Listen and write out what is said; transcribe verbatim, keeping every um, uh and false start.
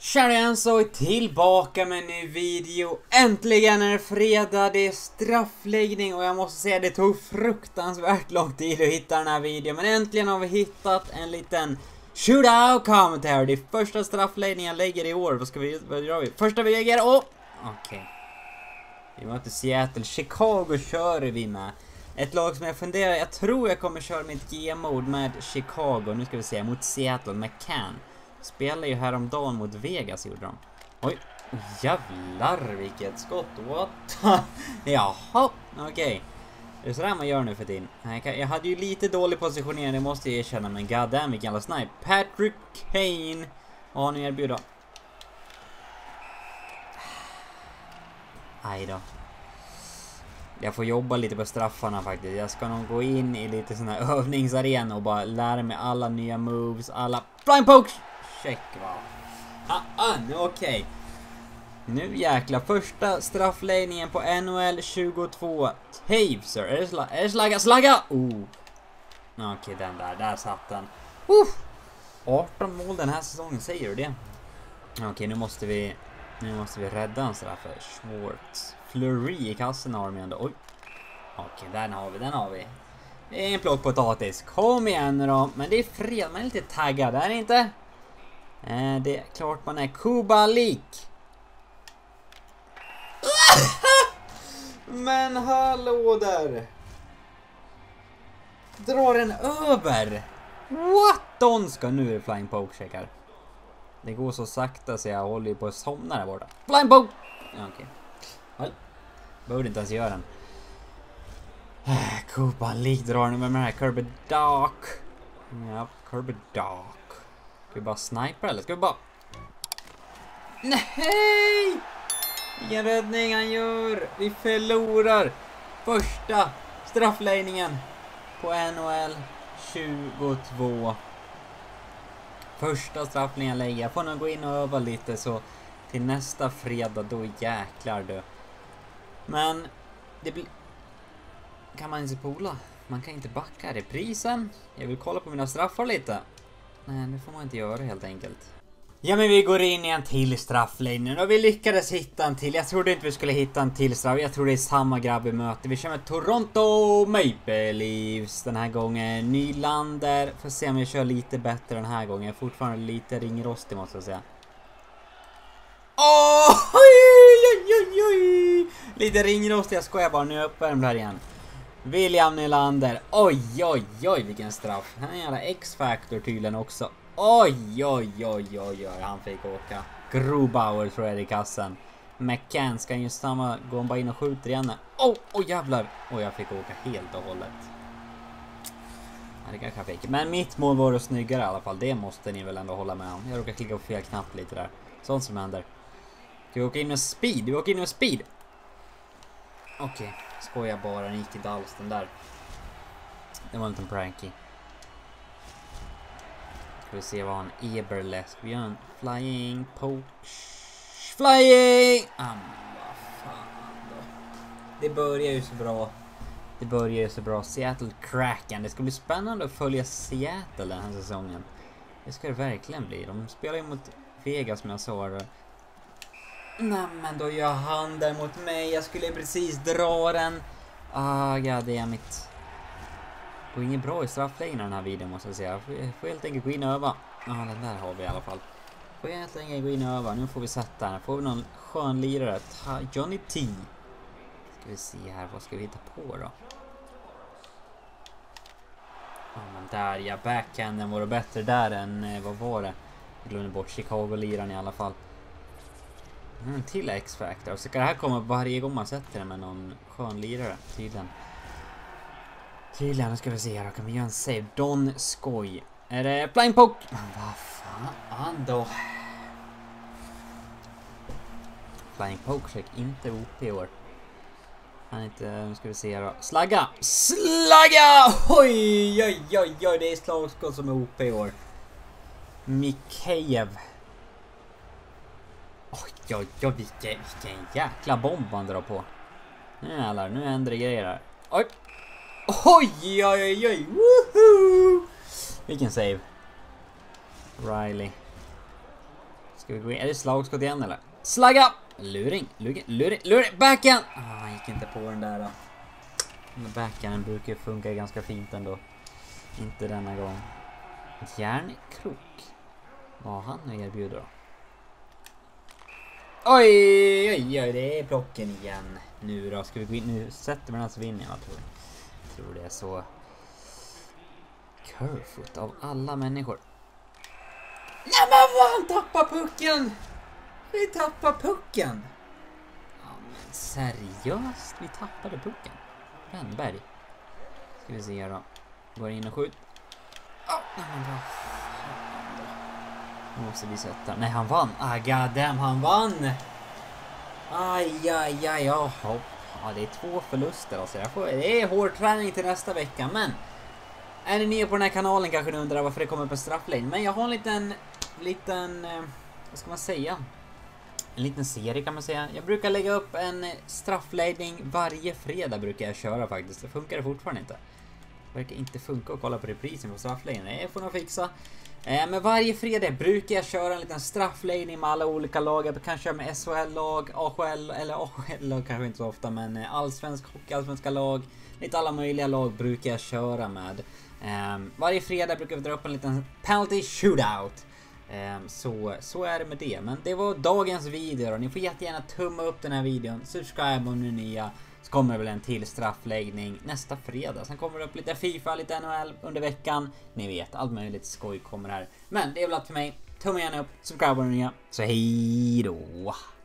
Tja igen, så är tillbaka med en ny video. Äntligen är det fredag, det är straffläggning och jag måste säga det tog fruktansvärt lång tid att hitta den här videon. Men äntligen har vi hittat en liten shootout commentary. Det är första straffläggningen jag lägger i år. Vad ska vi, vad gör vi? Första vi lägger, åh! Okej. Okay. Vi möter Seattle, Chicago kör vi med. Ett lag som jag funderar, jag tror jag kommer köra mitt G-mode med Chicago. Nu ska vi se, mot Seattle, McCann. Spelar ju häromdagen mot Vegas, gjorde de. Oj, jävlar vilket skott. What? Jaha, okej. Okay. Det är sådär man gör nu för tiden. Jag hade ju lite dålig positionering, det måste jag erkänna. Men goddamn vilken jävla snipe. Patrick Kane. Vad har ni erbjuda? Aj då. Jag får jobba lite på straffarna faktiskt. Jag ska nog gå in i lite sån här övningsarena och bara lära mig alla nya moves, alla flying pokes. Check, va. Ah, ah, okej. Okay. Nu jäkla första straffläggningen på N H L tjugotvå. Taves, är det, sla är det slagga? Slagga! Oh. Okej, okay, den där. Där satt den. Uh. arton mål den här säsongen, säger du det? Okej, okay, nu måste vi nu måste vi rädda en straff för Schwartz. Flurry i kassen har de ändå. Oj. Okej, okay, den har vi, den har vi. Det är en plåt potatis. Kom igen då. Men det är fred, man är lite taggad, är det inte? Eh, det är klart man är. Kubalik. Men hallå där. Drar den över. What? De ska nu är det flying poke checkar. Det går så sakta så jag håller på att somna där borta. Flying poke. Ja, okej. Okay. Behövde inte ens göra den. Kubalik drar nu med den här Kirby Dock. Ja, Kirby Dock. Ska vi bara snipa eller ska vi bara... Nej! Vilken räddning han gör. Vi förlorar första straffläggningen på N H L tjugotvå. Första straffläggningen lägger. Jag får nog gå in och öva lite så till nästa fredag då jäklar du. Men det blir... Kan man inte spola? Man kan inte backa reprisen. Jag vill kolla på mina straffar lite. Nej, det får man inte göra helt enkelt. Ja, men vi går in i en till straffläggning och vi lyckades hitta en till. Jag trodde inte vi skulle hitta en till straff. Jag tror det är samma grabb vi möter. Vi kör med Toronto Maple Leafs den här gången. Nylander. Får se om jag kör lite bättre den här gången. Jag är fortfarande lite ringrostig måste jag säga. Åh! Oj, oj, oj, oj. Lite ringrostig, jag skojar bara. Nu är jag uppvärmd här igen. William Nylander. Oj, oj, oj, vilken straff. Han är en jävla X-factor tydligen också. Oj, oj, oj, oj, oj. Han fick åka. Grubauer tror jag är i kassen. McCann ska ju samma. Går bara in och skjuter igen. Åh, oh, oh, jävlar. Och jag fick åka helt och hållet. Ja, det kanske jag fick. Men mitt mål var snyggare i alla fall. Det måste ni väl ändå hålla med om. Jag råkar klicka på fel knapp lite där. Sånt som händer. Ska vi åka in med speed? Vi åker in med speed. Okej, okay. Skojar bara. Den gick inte alls den där. Det var en liten pranky. Ska vi se vad han Eberle. Ska vi göra en flying poke? Flying! Ah, vad fan då. Det börjar ju så bra. Det börjar ju så bra. Seattle Kraken. Det ska bli spännande att följa Seattle den här säsongen. Det ska det verkligen bli. De spelar ju mot Vegas som jag sa. Nej, men då gör han där mot mig. Jag skulle precis dra den. Ah, ja, det är mitt. Det går inget bra i straffläggningen den här videon måste jag säga. Jag får, jag får helt enkelt gå in och öva. Ja, ah, den där har vi i alla fall. Får jag helt enkelt gå in och öva. Nu får vi sätta den. Får vi någon skön lirare. Ta Johnny T. Ska vi se här. Vad ska vi hitta på då? Ja, ah, men där, ja. Backhanden var det bättre där än, eh, vad var det? Jag glömde bort Chicago-liran i alla fall. Mm, till X-Factor. Så kan det här komma varje gång man sätter den med någon skön lirare. Tydligen. Tydligen, nu ska vi se här. Då kan vi göra en save. Don Skoj. Är det flying poke? Men vad fan då? Flying poke check. Inte O P i år. Han inte, nu ska vi se här då. Slagga! Slagga! Oj, oj, oj, oj. Det är slagskott som är O P i år. Mikhejev. Oj, oj, oj, vilken, vilken jäkla bomb man drar på. Nu jävlar, nu ändrar grejer här. Oj. Oj, oj, oj, oj. Woohoo! Vilken save. Riley. Ska vi gå in? Är det slagskott igen eller? Slagga! Luring, luring, luring, luring, backhand! Ah, han gick inte på den där då. Den backhanden brukar ju funka ganska fint ändå. Inte denna gång. Järnkrok. Vad har han nu erbjuder då? Oj, oj, oj, det är plocken igen. Nu då, ska vi gå in? Nu sätter vi den så vinner jag, tror jag. Jag tror det är så. Curvefoot av alla människor. Nej men vad, han tappar pucken! Vi tappar pucken! Ja men seriöst, vi tappade pucken. Wennberg. Ska vi se här då. Går in och skjut. Oh, nej men vad fan då. Nu måste vi sätta. Nej han vann. Ah goddamn, han vann! Aj, aj, aj, ja. Ja, det är två förluster alltså. Jag får, det är hård träning till nästa vecka, men är ni nya på den här kanalen kanske ni undrar varför det kommer upp en straffläggning. Men jag har en liten, liten, eh, vad ska man säga? En liten serie kan man säga. Jag brukar lägga upp en straffläggning varje fredag brukar jag köra faktiskt. Det funkar det fortfarande inte. Det verkar inte funka att kolla på reprisen på straffläggningen. Det får nog fixa. Eh, men varje fredag brukar jag köra en liten straffläggning med alla olika lag. Jag kan köra med S H L-lag, A H L, eller A H L-lag kanske inte så ofta, men eh, allsvensk hockey, allsvenska lag. Lite alla möjliga lag brukar jag köra med. Eh, varje fredag brukar vi dra upp en liten penalty shootout. Eh, så, så är det med det. Men det var dagens video och ni får jättegärna tumma upp den här videon. Subscribe om ni är nya. Så kommer det väl en till straffläggning nästa fredag. Sen kommer det upp lite FIFA, lite N H L under veckan. Ni vet, allt möjligt skoj kommer här. Men det är väl allt för mig. Tumma gärna upp, subscribe om ni är nya. Så hej då!